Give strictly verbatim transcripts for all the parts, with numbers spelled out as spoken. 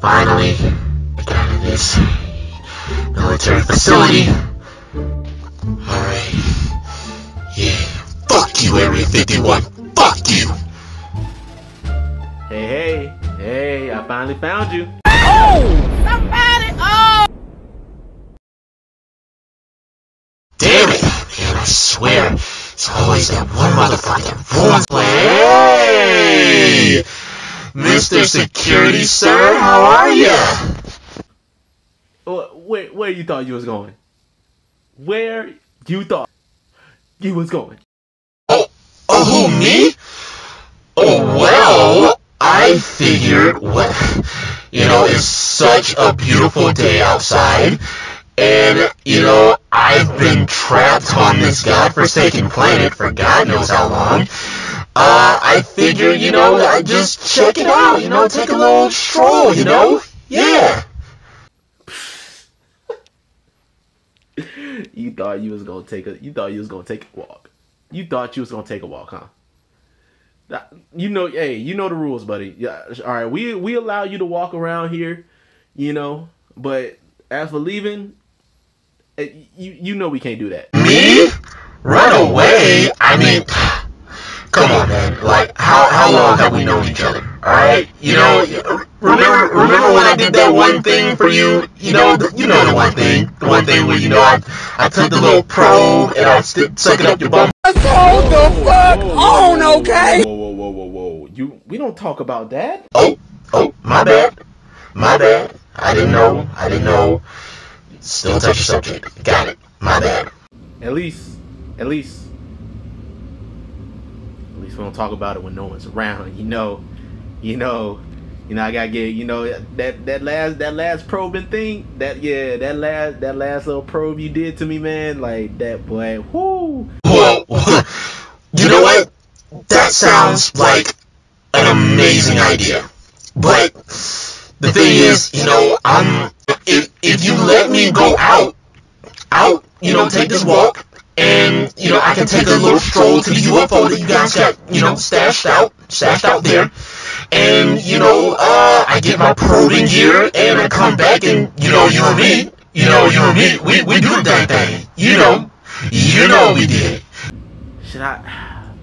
Finally, I got to this military facility. Alright. Yeah. Fuck you, Area fifty-one. Fuck you! Hey, hey, hey, I finally found you. Oh! Somebody! Oh! Damn it! Man, I swear, it's always that one motherfucker that ruins my... Hey! Mister Security, sir, how are ya? Where, where you thought you was going? Where you thought you was going? Oh, oh, who, me? Oh, well, I figured, well, you know, it's such a beautiful day outside, and, you know, I've been trapped on this godforsaken planet for God knows how long. Uh, I figured, you know, I'd just check it out, you know, take a little stroll, you know? Yeah. You thought you was gonna take a you thought you was gonna take a walk. You thought you was gonna take a walk, huh? That, you know, hey, you know the rules, buddy. Yeah, all right. We we allow you to walk around here, you know, but as for leaving, you you know we can't do that. Me? Run away? I mean, come on, man. Like, how how long have we known each other? All right, you know, remember remember when I did that one thing for you? You know, the, you know the one thing, the one thing where you know I I took the little probe and I st stuck it up your bum. Hold the fuck on, okay? Whoa, whoa, whoa, whoa, whoa! You we don't talk about that. Oh, oh, my bad, my bad. I didn't know, I didn't know. Still touch your subject. Got it. My bad. At least, at least, at least we don't talk about it when no one's around. You know, you know, you know. I gotta get, you know, that that last that last probing thing. That yeah, that last that last little probe you did to me, man. Like that, boy. Whoo. Well, you know what? That sounds like an amazing idea. But the thing is, you know, I'm if if you let me go out, out, you know, take this walk, and you know, I can take a little stroll to the U F O that you guys got, you know, stashed out, stashed out there, and you know, uh, I get my probing gear, and I come back, and you know, you and me, you know, you and me, we we do the damn thing, you know, you know we did. Should I?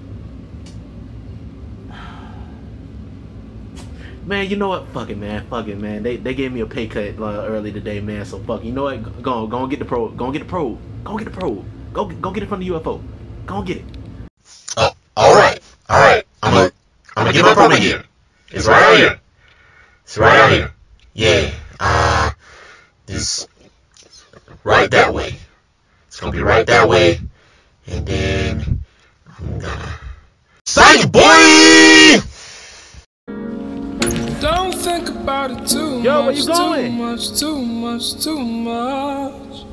Man, you know what? Fuck it, man. Fuck it, man. They they gave me a pay cut uh, early today, man. So fuck. You know what? Go on, go on, get the probe. Go on, get the probe. Go on, get the probe. Go go get it from the U F O. Go on, get it. Oh, all right, all right. I'm gonna I'm gonna get my probe here. It's right out here. It's right out here. Yeah. Uh, this right that way. It's gonna be right that way, and then I'm gonna sign, boy. Don't think about it too Yo, much, where you going? too much, too much, too much.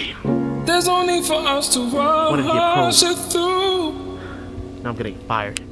Damn. There's no need for us to rush it through. Now I'm getting fired.